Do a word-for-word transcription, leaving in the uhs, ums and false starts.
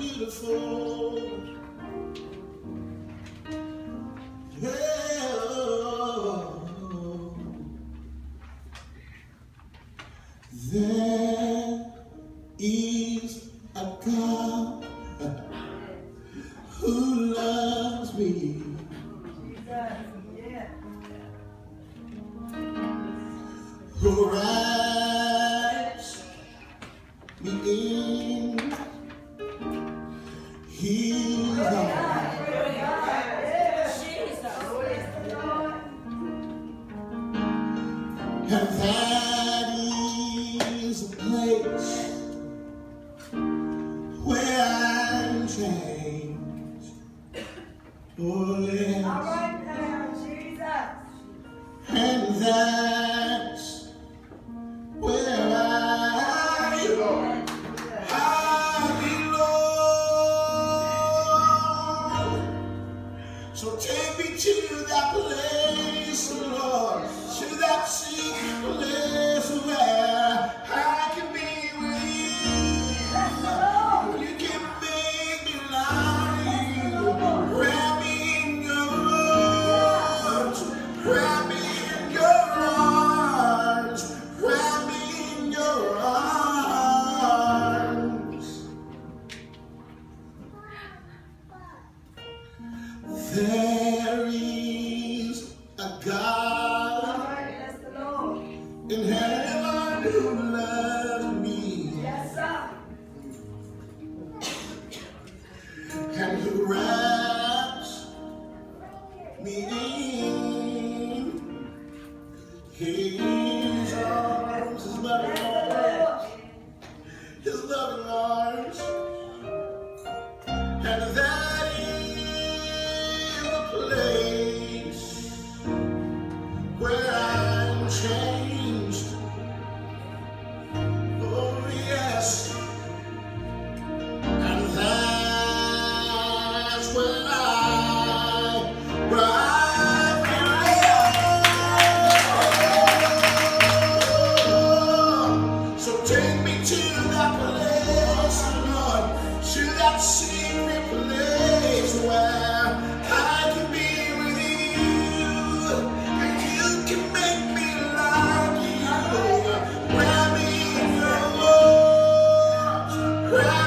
beautiful. Yeah. There is a God who loves me. Who wraps me in His arms. And that is a place where I'm changed. Oh, yes. All right now, Jesus. And that's where I, I belong. So take me to that place, Lord, to that secret place where I can be with you. You can make me like you. Wrap me in your arms. Wrap me in your arms. Wrap me in your arms. There is a God in heaven who loves me. Yes, sir. And who wraps me in His arms, His loving arms, His loving arms. And that is the place where I'm changed. Oh yes. And that's where I, where I belong. So take me to that place, Lord, to that secret place where I can be with you, and you can make me like you. Wrap me in your arms.